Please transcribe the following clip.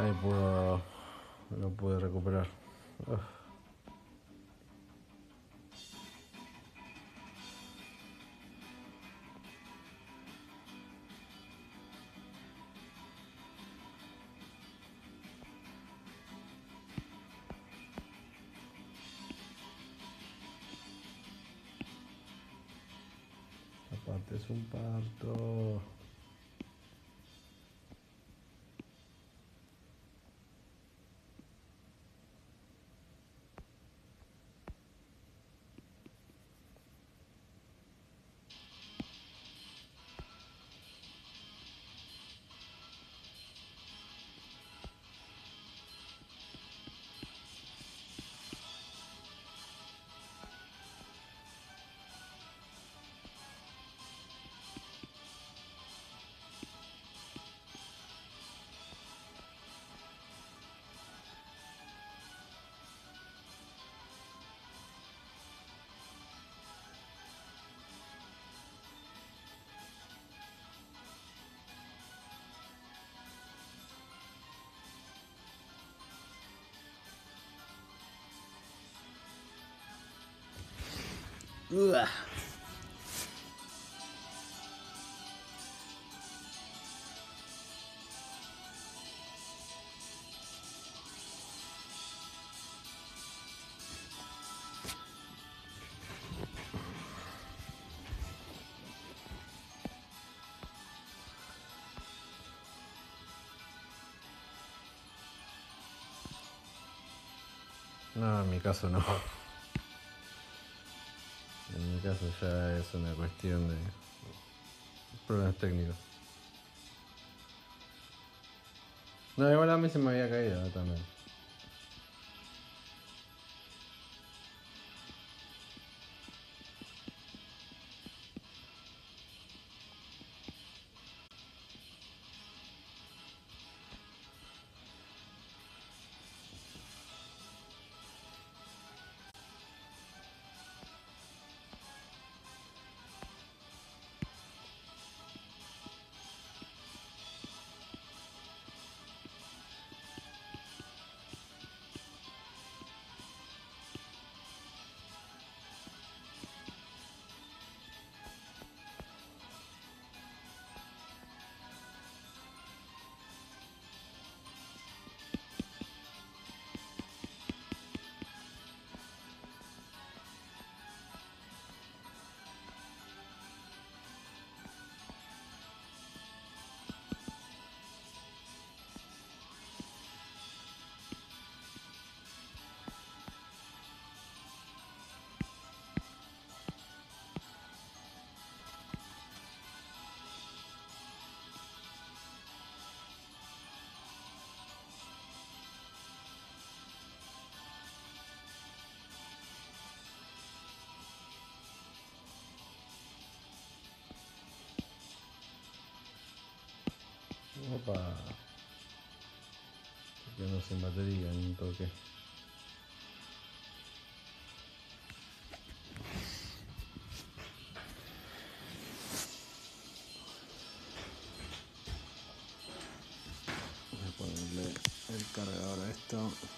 Ahí lo pude recuperar. Uf. Aparte es un parto. Ugh. No, en mi caso no. En mi caso ya es una cuestión de problemas técnicos. No, igual a mí se me había caído también. Opa. Quedando sin batería en un toque. Voy a ponerle el cargador a esto.